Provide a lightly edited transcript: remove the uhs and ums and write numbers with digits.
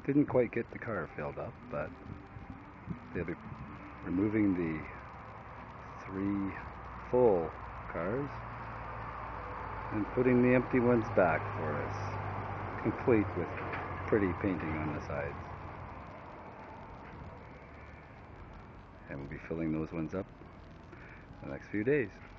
Didn't quite get the car filled up, but they'll be removing the 3 full cars and putting the empty ones back for us, complete with pretty painting on the sides. And we'll be filling those ones up the next few days.